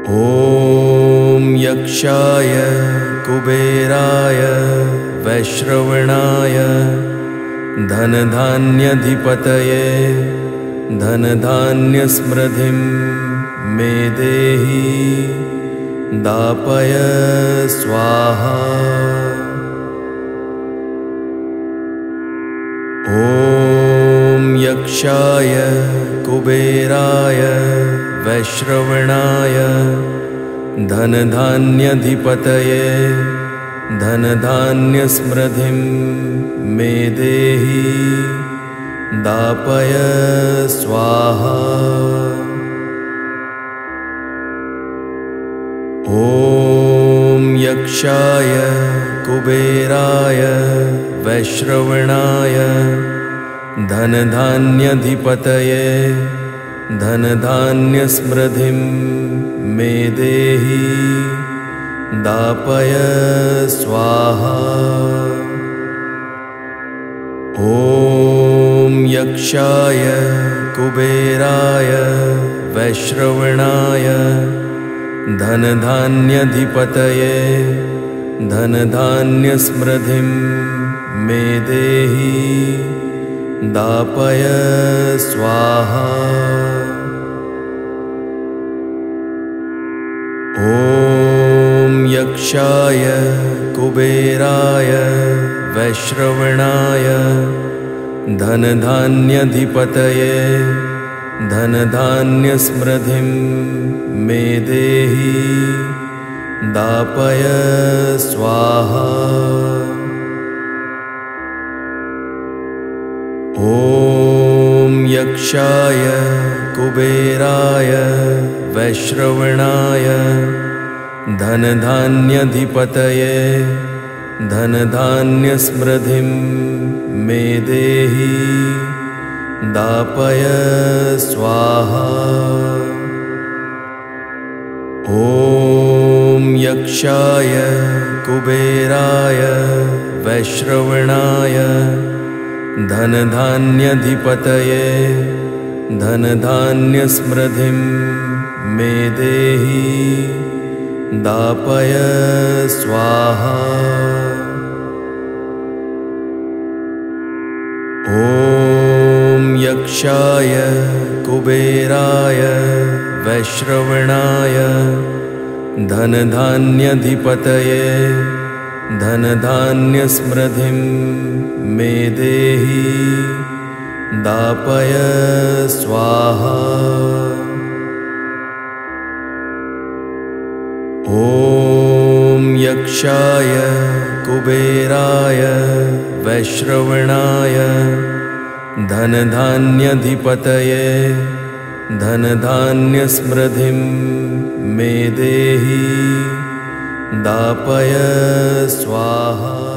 ॐ यक्षाय कुबेराय वैश्रवणाय धनधान्याधिपतये धनधान्यसमृद्धिं मे देहि दापय स्वाहा। ॐ यक्षाय कुबेराय वैश्रवणाय धनधान्याधिपतये धनधान्यसमृद्धिं मे देहि दापय स्वाहा। ॐ यक्षाय कुबेराय वैश्रवणाय धनधान्याधिपतये धनधान्यसमृद्धिं मे देहि दापय स्वाहा। ॐ यक्षाय कुबेराय वैश्रवणाय धनधान्याधिपतये धनधान्यसमृद्धिं मे देहि दापय स्वाहा। ॐ यक्षाय कुबेराय वैश्रवणाय धनधान्याधिपतये धनधान्यसमृद्धिं मे देहि दापय स्वाहा। ॐ यक्षाय कुबेराय वैश्रवणाय धनधान्याधिपतये धनधान्यसमृद्धिं मे देहि दापय स्वाहा। ॐ यक्षाय कुबेराय वैश्रवणाय धनधान्याधिपतये धनधान्यसमृद्धिं मे देहि दापय स्वाहा। ॐ यक्षाय कुबेराय वैश्रवणाय धनधान्याधिपतये धनधान्यसमृद्धिं मे देहि दापय स्वाहा। ॐ यक्षाय कुबेराय वैश्रवणाय धनधान्याधिपतये धनधान्यसमृद्धिं मे देहि दापय स्वाहा।